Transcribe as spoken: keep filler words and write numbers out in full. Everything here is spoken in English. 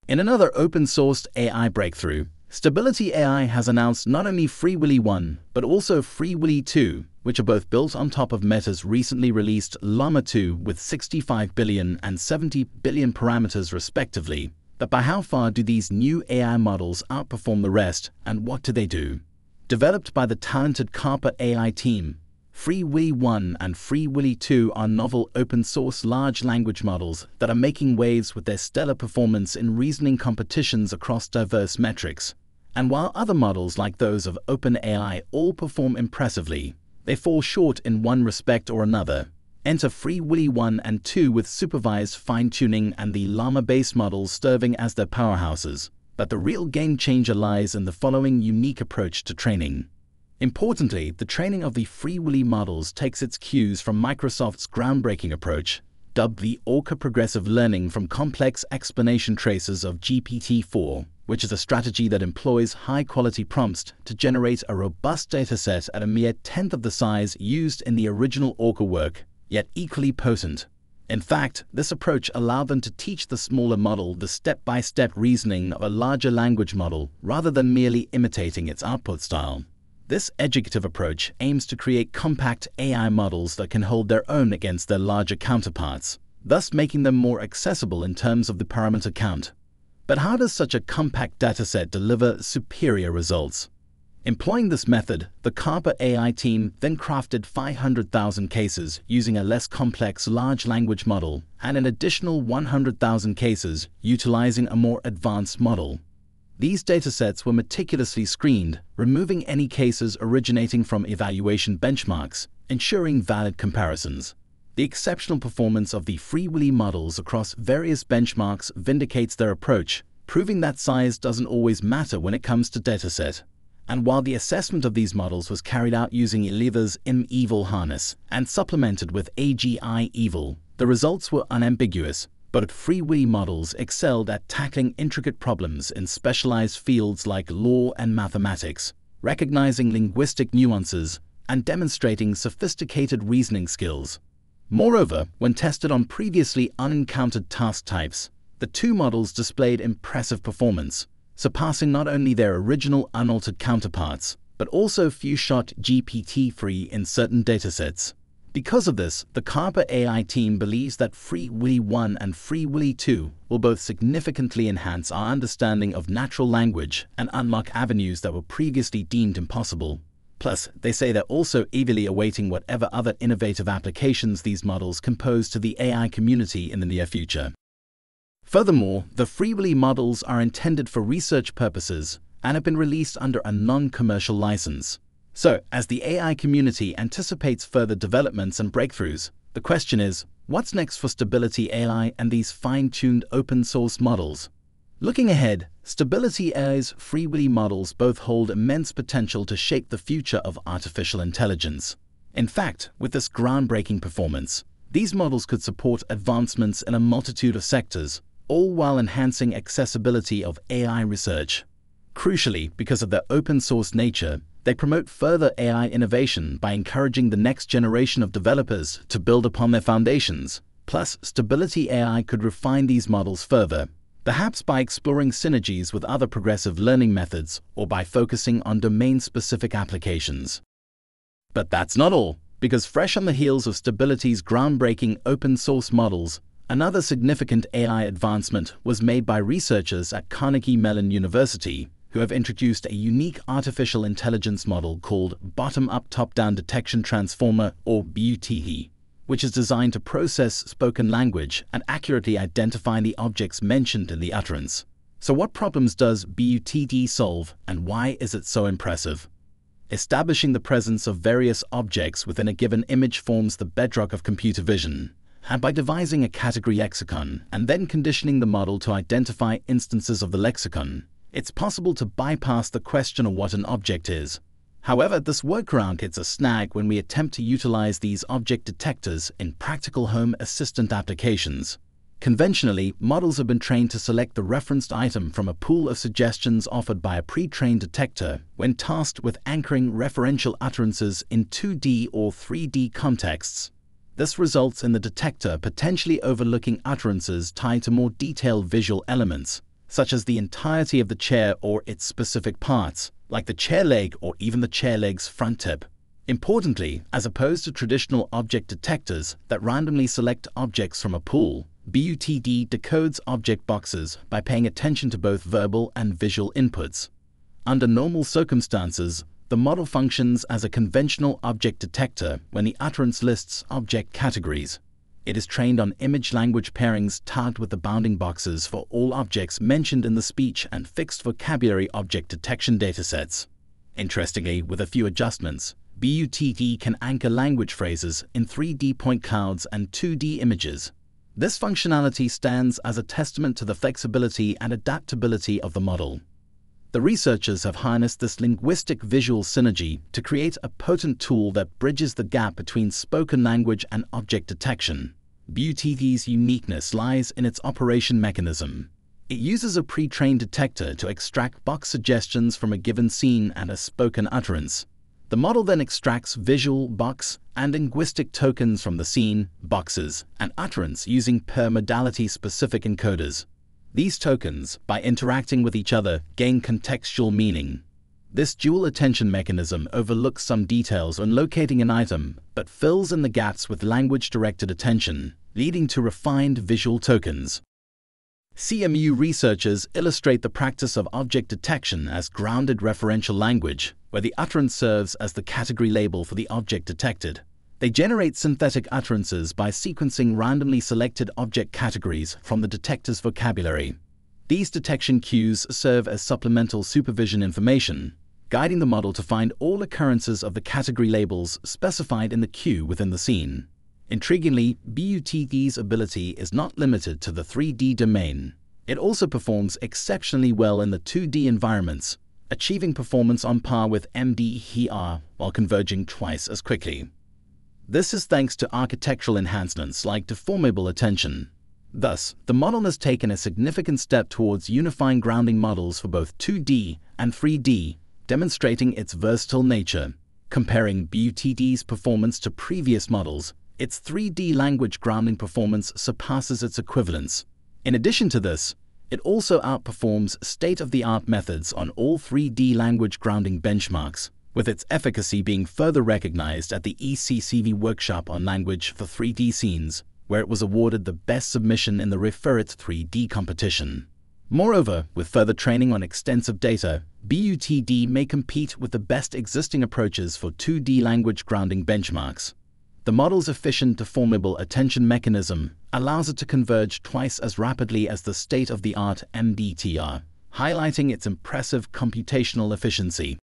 In another open-sourced A I breakthrough, Stability A I has announced not only FreeWilly one, but also FreeWilly two, which are both built on top of Meta's recently released Llama two with sixty-five billion and seventy billion parameters respectively. But by how far do these new A I models outperform the rest, and what do they do? Developed by the talented CarperAI team, FreeWilly one and FreeWilly two are novel open-source large language models that are making waves with their stellar performance in reasoning competitions across diverse metrics. And while other models like those of OpenAI all perform impressively, they fall short in one respect or another. Enter FreeWilly one and two with supervised fine-tuning and the Llama-based models serving as their powerhouses. But the real game-changer lies in the following unique approach to training. Importantly, the training of the FreeWilly models takes its cues from Microsoft's groundbreaking approach, dubbed the Orca Progressive Learning from Complex Explanation Traces of G P T four, which is a strategy that employs high-quality prompts to generate a robust dataset at a mere tenth of the size used in the original Orca work, yet equally potent. In fact, this approach allowed them to teach the smaller model the step-by-step reasoning of a larger language model rather than merely imitating its output style. This educative approach aims to create compact A I models that can hold their own against their larger counterparts, thus making them more accessible in terms of the parameter count. But how does such a compact dataset deliver superior results? Employing this method, the CarperAI team then crafted five hundred thousand cases using a less complex large language model and an additional one hundred thousand cases utilizing a more advanced model. These datasets were meticulously screened, removing any cases originating from evaluation benchmarks, ensuring valid comparisons. The exceptional performance of the FreeWilly models across various benchmarks vindicates their approach, proving that size doesn't always matter when it comes to dataset. And while the assessment of these models was carried out using Eleva's M-Evil harness and supplemented with A G I-Evil, the results were unambiguous. But FreeWilly models excelled at tackling intricate problems in specialized fields like law and mathematics, recognizing linguistic nuances, and demonstrating sophisticated reasoning skills. Moreover, when tested on previously unencountered task types, the two models displayed impressive performance, surpassing not only their original unaltered counterparts, but also few-shot G P T three in certain datasets. Because of this, the CarperAI team believes that FreeWilly one and FreeWilly two will both significantly enhance our understanding of natural language and unlock avenues that were previously deemed impossible. Plus, they say they're also eagerly awaiting whatever other innovative applications these models can pose to the A I community in the near future. Furthermore, the FreeWilly models are intended for research purposes and have been released under a non-commercial license. So, as the A I community anticipates further developments and breakthroughs, the question is, what's next for Stability A I and these fine-tuned open-source models? Looking ahead, Stability A I's FreeWilly models both hold immense potential to shape the future of artificial intelligence. In fact, with this groundbreaking performance, these models could support advancements in a multitude of sectors, all while enhancing accessibility of A I research. Crucially, because of their open-source nature, they promote further A I innovation by encouraging the next generation of developers to build upon their foundations. Plus, Stability A I could refine these models further, perhaps by exploring synergies with other progressive learning methods or by focusing on domain-specific applications. But that's not all, because fresh on the heels of Stability's groundbreaking open-source models, another significant A I advancement was made by researchers at Carnegie Mellon University, who have introduced a unique artificial intelligence model called Bottom-Up Top-Down Detection Transformer, or B U T D, which is designed to process spoken language and accurately identify the objects mentioned in the utterance. So what problems does B U T D solve, and why is it so impressive? Establishing the presence of various objects within a given image forms the bedrock of computer vision. And by devising a category lexicon and then conditioning the model to identify instances of the lexicon, it's possible to bypass the question of what an object is. However, this workaround hits a snag when we attempt to utilize these object detectors in practical home assistant applications. Conventionally, models have been trained to select the referenced item from a pool of suggestions offered by a pre-trained detector when tasked with anchoring referential utterances in two D or three D contexts. This results in the detector potentially overlooking utterances tied to more detailed visual elements, such as the entirety of the chair or its specific parts, like the chair leg or even the chair leg's front tip. Importantly, as opposed to traditional object detectors that randomly select objects from a pool, B U T D decodes object boxes by paying attention to both verbal and visual inputs. Under normal circumstances, the model functions as a conventional object detector when the utterance lists object categories. It is trained on image-language pairings tagged with the bounding boxes for all objects mentioned in the speech and fixed vocabulary object detection datasets. Interestingly, with a few adjustments, B U T D can anchor language phrases in three D point clouds and two D images. This functionality stands as a testament to the flexibility and adaptability of the model. The researchers have harnessed this linguistic-visual synergy to create a potent tool that bridges the gap between spoken language and object detection. B U T D's uniqueness lies in its operation mechanism. It uses a pre-trained detector to extract box suggestions from a given scene and a spoken utterance. The model then extracts visual, box, and linguistic tokens from the scene, boxes, and utterance using per-modality-specific encoders. These tokens, by interacting with each other, gain contextual meaning. This dual attention mechanism overlooks some details when locating an item, but fills in the gaps with language-directed attention, leading to refined visual tokens. C M U researchers illustrate the practice of object detection as grounded referential language, where the utterance serves as the category label for the object detected. They generate synthetic utterances by sequencing randomly selected object categories from the detector's vocabulary. These detection cues serve as supplemental supervision information, guiding the model to find all occurrences of the category labels specified in the cue within the scene. Intriguingly, B U T D's ability is not limited to the three D domain. It also performs exceptionally well in the two D environments, achieving performance on par with M D E R while converging twice as quickly. This is thanks to architectural enhancements like deformable attention. Thus, the model has taken a significant step towards unifying grounding models for both two D and three D, demonstrating its versatile nature. Comparing B U T D's performance to previous models, its three D language grounding performance surpasses its equivalents. In addition to this, it also outperforms state-of-the-art methods on all three D language grounding benchmarks, with its efficacy being further recognized at the E C C V workshop on language for three D scenes, where it was awarded the best submission in the Referit three D competition. Moreover, with further training on extensive data, B U T D may compete with the best existing approaches for two D language grounding benchmarks. The model's efficient deformable attention mechanism allows it to converge twice as rapidly as the state-of-the-art M B T R, highlighting its impressive computational efficiency.